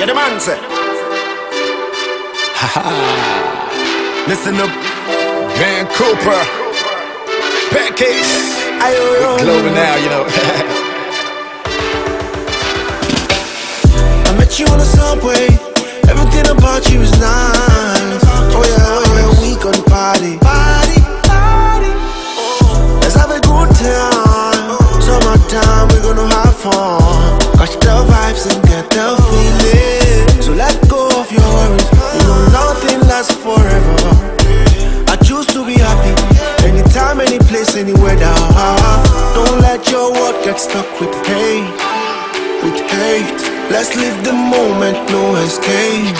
Yeah, the man say. Listen up, Van Cooper, Pancakes. We're glowing now, you know. I met you on the subway. Everything about you is nice. Oh yeah, we gon' party. Let's have a good time. Summertime, we're gonna have fun. Catch the vibes and get the feeling. So let go of your worries. You know nothing lasts forever. I choose to be happy. Anytime, any place, any weather. Don't let your world get stuck with hate. Let's live the moment, no escape.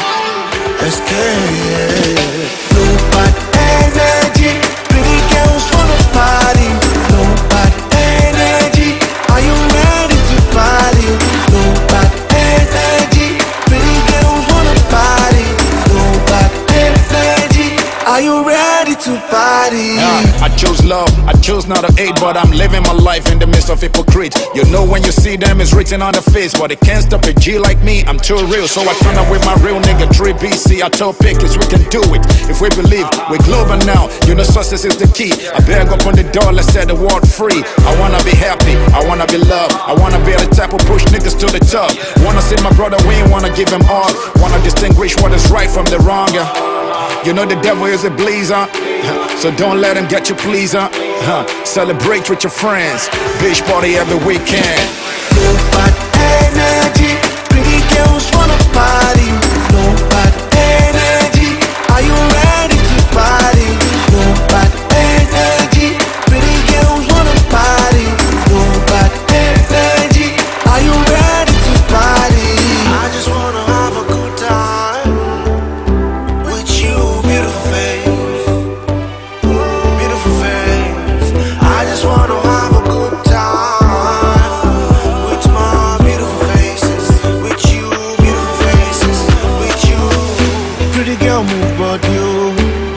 No bad energy. Pretty girls wanna party. No bad energy. Are you ready to party? No bad energy. Pretty girls wanna party. No bad energy. Are you ready to party? I chose love, I chose not to hate, but I'm living my life in the midst of hypocrites. You know when you see them, it's written on the face, but it can't stop a G like me, I'm too real. So I turn up with my real nigga 3BC. I tell pickets we can do it, if we believe. We're global now, you know success is the key. I beg up on the door, let's set the world free. I wanna be happy, I wanna be loved. I wanna be the type of push niggas to the top. Wanna see my brother win, wanna give him all. Wanna distinguish what is right from the wrong, yeah. You know the devil is a blazer, so don't let him get you please, celebrate with your friends, beach party every weekend. No bad energy, pretty girls wanna party. No bad energy, are you ready to party? No bad energy, pretty girls wanna party. No bad energy, are you ready to party? I just wanna have a good time with you, beautiful face, beautiful face. I just wanna have a good time with my beautiful faces, with you, beautiful faces, with you. Pretty girl, move body, oh.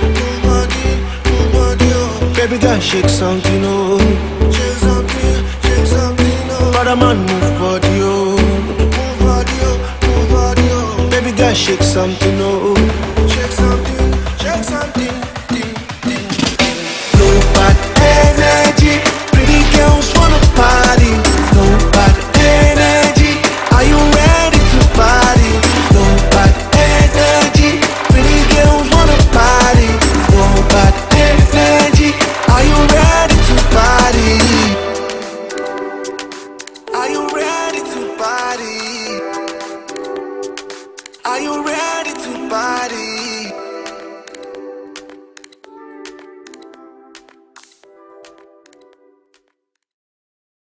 Baby girl, shake something, oh. Shake something, oh. Brother man, move body, oh. Baby girl, shake something, oh. Shake something. No bad energy, pretty girls wanna party. No bad energy, are you ready to party? No bad energy, pretty girls wanna party. No bad energy, are you ready to party? Are you ready to party? Are you